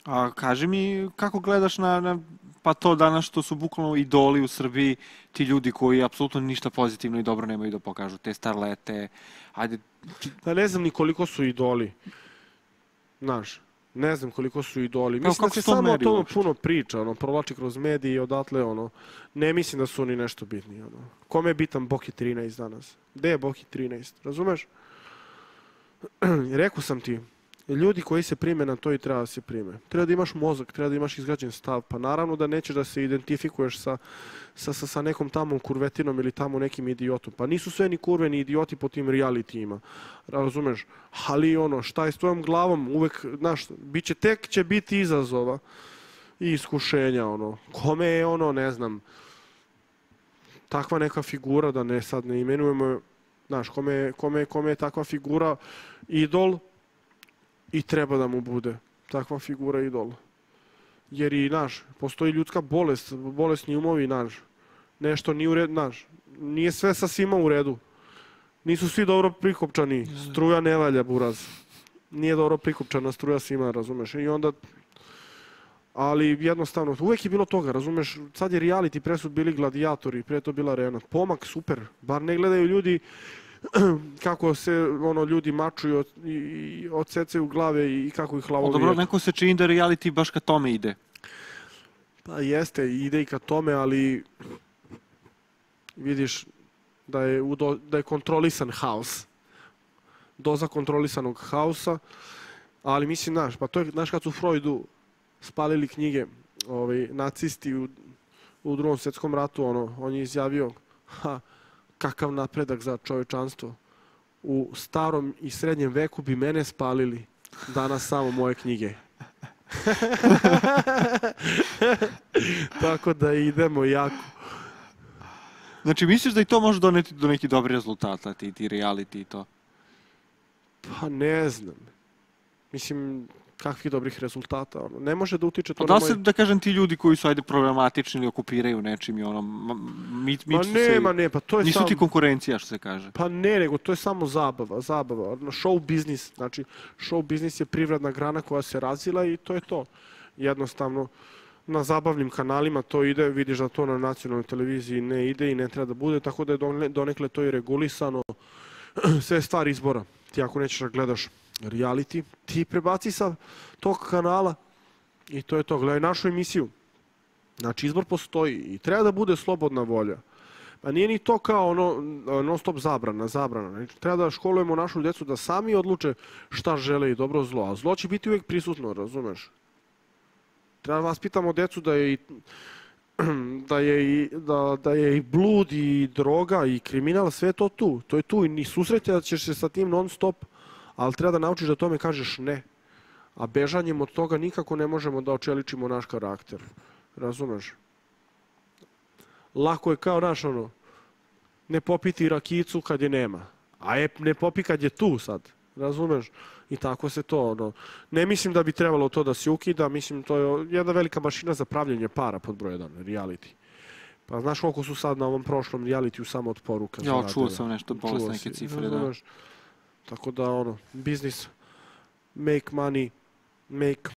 A kaži mi kako gledaš pa to danas što su bukvalno idoli u Srbiji, ti ljudi koji apsolutno ništa pozitivno i dobro nemaju da pokažu, te starlete, ajde... Da ne znam ni koliko su idoli, znaš, ne znam koliko su idoli. Mislim da se samo o tome puno priča, provlači kroz medije i odatle, ne mislim da su oni nešto bitni, Kome je bitan Boki 13 danas? Gde je Boki 13? Razumeš? Rekao sam ti, ljudi koji se prime na to i treba da se prime. Treba da imaš mozak, treba da imaš izgrađen stav. Pa naravno da nećeš da se identifikuješ sa nekom tamo kurvetinom ili tamo nekim idiotom. Pa nisu sve ni kurve ni idioti po tim realitijima. Razumeš? Ali šta je s tvojom glavom? Uvek, znaš, tek će biti izazova i iskušenja, Kome je ne znam, takva neka figura, da ne sad ne imenujemo, znaš, kome je takva figura idol, i treba da mu bude takva figura idol. Jer i, znaš, postoji ljudska bolest, bolesni umovi, znaš, nešto nije u redu, znaš, nije sve sa svima u redu. Nisu svi dobro prikopčani, struja ne valja, buraz. Nije dobro prikopčana struja svima, razumeš, i onda... Ali jednostavno, uvek je bilo toga, razumeš, sad je reality, pre su bili gladijatori, pre je to bila arena. Pomak, super, bar ne gledaju ljudi kako se ljudi mačuju i odsecaju glave i kako ih lavovi... Dobro, neko se čini da reality baš ka tome ide. Pa jeste, ide i ka tome, ali vidiš da je kontrolisan haos. Doza kontrolisanog haosa, ali mislim, znaš, to je, znaš, kad su Freudu spalili knjige nacisti u Drugom svjetskom ratu, on je izjavio, kakav napredak za čovečanstvo. U starom i srednjem veku bi mene spalili, danas samo moje knjige. Tako da idemo jako. Znači, misliš da i to može doneti do nekih dobrih rezultata, ti reality i to? Pa ne znam. Mislim, kakvih dobrih rezultata. Ne može da utiče to na moj... Da se, da kažem, ti ljudi koji su, ajde, problematični ili okupiraju nečim i miču se... Ne, pa to je nisu ti konkurencija, što se kaže. Pa ne, nego to je samo zabava. Show biznis. Znači, show biznis je privredna grana koja se razvila i to je to. Jednostavno, na zabavnim kanalima to ide, vidiš da to na nacionalnoj televiziji ne ide i ne treba da bude, tako da je donekle to i regulisano. Sve je stvar izbora. Ti ako nećeš da gledaš reality, ti prebaci sa tog kanala i to je to. Gledaj našu emisiju. Znači, izbor postoji i treba da bude slobodna volja. Pa nije ni to kao non stop zabrana. Treba da školujemo našu djecu da sami odluče šta žele i dobro zlo. A zlo će biti uvijek prisutno, razumeš? Treba da vas pitamo djecu da je i blud i droga i kriminal, sve je to tu. To je tu i susrećat ćeš se sa tim non stop, ali treba da naučiš da tome kažeš ne. A bežanjem od toga nikako ne možemo da očeličimo naš karakter. Razumeš? Lako je kao, znaš, ne popiti rakicu kad je nema. A ne popi kad je tu sad. Razumeš? I tako se to, ne mislim da bi trebalo to da se ukida, mislim to je jedna velika mašina za pravljenje para pod broj 1, reality. Pa znaš koliko su sad na ovom prošlom realitiju samo od poruka zaradili? Ja, čuo sam nešto, bolest neke cifre, da. Tako da, business, make money, make